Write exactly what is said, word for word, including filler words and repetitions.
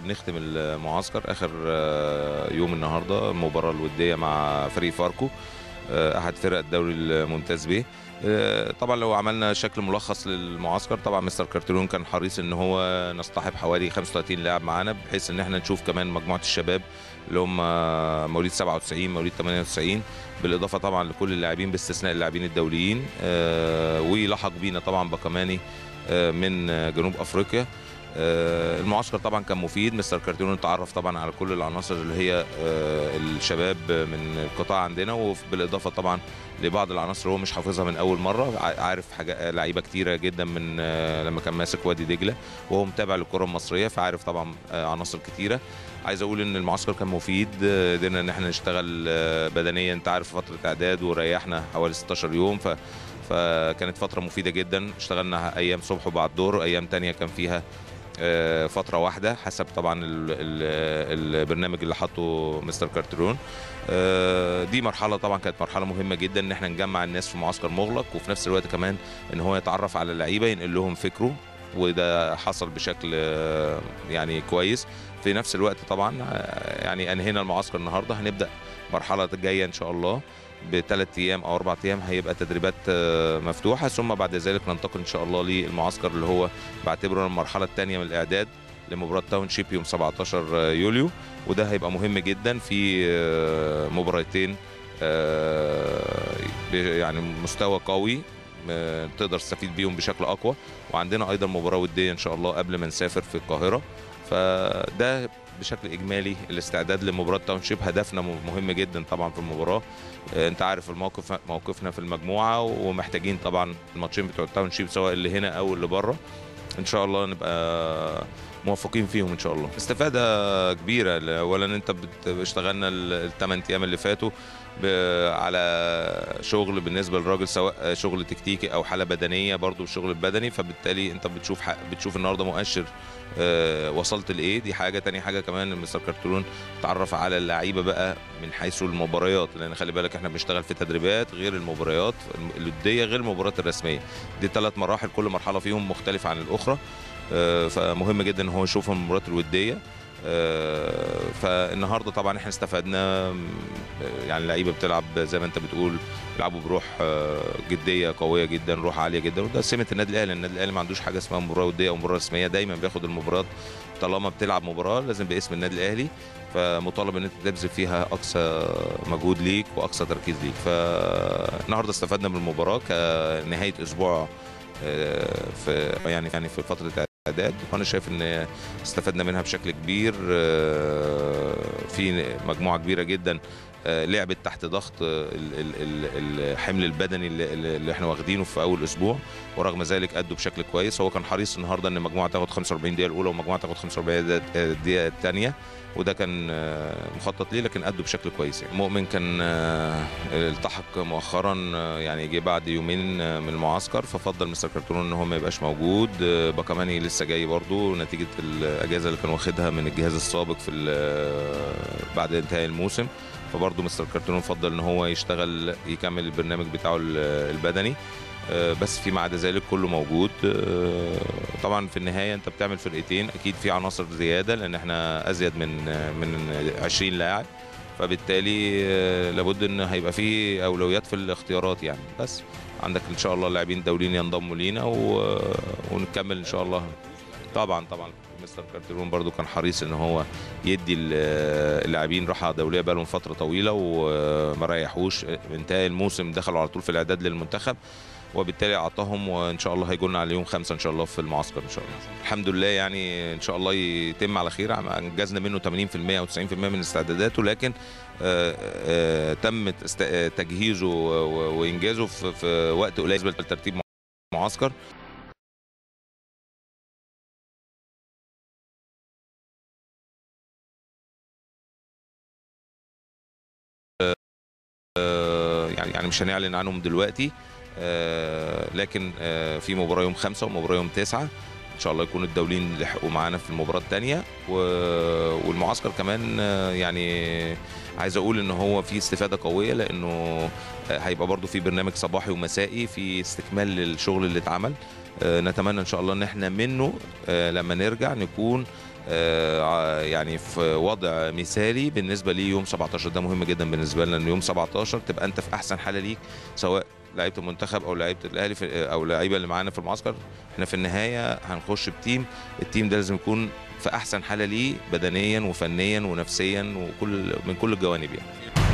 بنختم المعسكر اخر يوم النهارده المباراه الوديه مع فريق فاركو احد فرق الدوري الممتاز به. طبعا لو عملنا شكل ملخص للمعسكر، طبعا مستر كارتيرون كان حريص ان هو نصطحب حوالي خمسة وثلاثين لاعب معانا، بحيث ان احنا نشوف كمان مجموعه الشباب اللي هم مواليد سبعة وتسعين مواليد ثمانية وتسعين، بالاضافه طبعا لكل اللاعبين باستثناء اللاعبين الدوليين. ويلحق بينا طبعا بقماني من جنوب افريقيا. المعسكر طبعا كان مفيد. مستر كارتيرون تعرف طبعا على كل العناصر اللي هي الشباب من القطاع عندنا، وبالاضافه طبعا لبعض العناصر هو مش حافظها من اول مره، عارف حاجه لعيبه كتيره جدا من لما كان ماسك وادي دجله، وهو متابع للكره المصريه فعارف طبعا عناصر كتيره. عايز اقول ان المعسكر كان مفيد، قدرنا ان احنا نشتغل بدنيا، انت عارف فتره اعداد وريحنا حوالي ستاشر يوم، ف فكانت فتره مفيده جدا. اشتغلنا ايام صبح وبعد ظهر، ايام تانية كان فيها فترة واحدة حسب طبعا البرنامج اللي حطه مستر كارتيرون. دي مرحلة طبعا كانت مرحلة مهمة جدا، ان احنا نجمع الناس في معسكر مغلق، وفي نفس الوقت كمان ان هو يتعرف على اللعيبة، ينقل لهم فكره، وده حصل بشكل يعني كويس. في نفس الوقت طبعا يعني انهينا المعسكر النهارده، هنبدأ مرحلة جاية ان شاء الله بثلاث ايام او اربع ايام، هيبقى تدريبات مفتوحه، ثم بعد ذلك ننتقل ان شاء الله للمعسكر اللي هو بعتبره المرحله الثانيه من الاعداد لمباراه تاون شيب يوم سبعتاشر يوليو، وده هيبقى مهم جدا في مباراتين يعني مستوى قوي تقدر تستفيد بيهم بشكل اقوى. وعندنا ايضا مباراه وديه ان شاء الله قبل ما نسافر في القاهره. فده بشكل اجمالي الاستعداد لمباراه تاون شيب. هدفنا مهم جدا طبعا في المباراه، انت عارف الموقف موقفنا في المجموعه، ومحتاجين طبعا الماتشين بتوع التاون شيب سواء اللي هنا او اللي بره ان شاء الله نبقى موفقين فيهم ان شاء الله. استفاده كبيره. اولا انت اشتغلنا الثمان ايام اللي فاتوا على شغل بالنسبه للراجل، سواء شغل تكتيكي او حاله بدنيه، برضو الشغل البدني، فبالتالي انت بتشوف بتشوف النهارده مؤشر أه وصلت لايه. دي حاجه. تاني حاجه كمان مستر كارتيرون تعرف على اللعيبه بقى من حيث المباريات، لان خلي بالك احنا بنشتغل في تدريبات غير المباريات الوديه غير المباريات الرسميه. دي ثلاث مراحل كل مرحله فيهم مختلفه عن الاخرى، أه فمهم جدا ان هو يشوفهم المباريات الوديه. فالنهارده طبعا احنا استفدنا، يعني اللعيبه بتلعب زي ما انت بتقول، بيلعبوا بروح جديه قويه جدا، روح عاليه جدا، وده سمه النادي الاهلي. النادي الاهلي ما عندوش حاجه اسمها مباراه وديه او مباراه رسميه، دايما بياخد المباريات طالما بتلعب مباراه لازم باسم النادي الاهلي، فمطالب ان انت تبذل فيها اقصى مجهود ليك واقصى تركيز ليك. فالنهارده استفدنا من المباراه كنهايه اسبوع في يعني يعني في فتره اعداد، وانا شايف ان استفدنا منها بشكل كبير. في مجموعه كبيره جدا لعبت تحت ضغط الحمل البدني اللي احنا واخدينه في اول اسبوع، ورغم ذلك ادوا بشكل كويس. هو كان حريص النهارده ان المجموعه تاخد خمسة واربعين دقيقه الاولى ومجموعه تاخد خمسة واربعين دقيقه الثانيه، وده كان مخطط ليه، لكن ادوا بشكل كويس. يعني مؤمن كان التحق مؤخرا، يعني جه بعد يومين من المعسكر، ففضل مستر كارتيرون ان هو ما يبقاش موجود. بكماني لسه جاي برضو نتيجه الاجازه اللي كان واخدها من الجهاز السابق في بعد انتهاء الموسم، فبرضه مستر كارتيرون فضل ان هو يشتغل يكمل البرنامج بتاعه البدني، بس فيما عدا ذلك كله موجود. طبعا في النهايه انت بتعمل فرقتين، اكيد في عناصر زياده لان احنا ازيد من من عشرين لاعب، فبالتالي لابد ان هيبقى في اولويات في الاختيارات. يعني بس عندك ان شاء الله لاعبين دوليين ينضموا لينا ونكمل ان شاء الله. طبعا طبعا مستر كارتيرون برضو كان حريص ان هو يدي اللاعبين راحه دوليه بقى لهم فتره طويله وما ريحوش. انتهى الموسم دخلوا على طول في الاعداد للمنتخب، وبالتالي اعطاهم، وان شاء الله هيجونا على يوم خمسة ان شاء الله في المعسكر ان شاء الله. الحمد لله يعني ان شاء الله يتم على خير. انجزنا منه ثمانين بالمئة او تسعين بالمئة من استعداداته، لكن آآ آآ تم تجهيزه وانجازه في وقت قليل بالنسبه لترتيب معسكر. يعني يعني مش هنعلن عنهم دلوقتي، لكن في مباراه يوم خمسة ومباراه يوم تسعة ان شاء الله يكون الدولين لحقوا معانا في المباراه الثانيه. والمعسكر كمان يعني عايز اقول ان هو في استفاده قويه، لانه هيبقى برضو في برنامج صباحي ومسائي في استكمال للشغل اللي اتعمل. نتمنى ان شاء الله ان احنا منه لما نرجع نكون يعني في وضع مثالي بالنسبه لي. يوم سبعتاشر ده مهم جدا بالنسبه لنا، ان يوم سبعتاشر تبقى انت في احسن حاله ليك، سواء لعيبه المنتخب او لعيبه الاهلي او لعيبه اللي معانا في المعسكر. احنا في النهايه هنخش بتيم، التيم ده لازم يكون في احسن حاله ليه بدنيا وفنيا ونفسيا وكل من كل الجوانب يعني.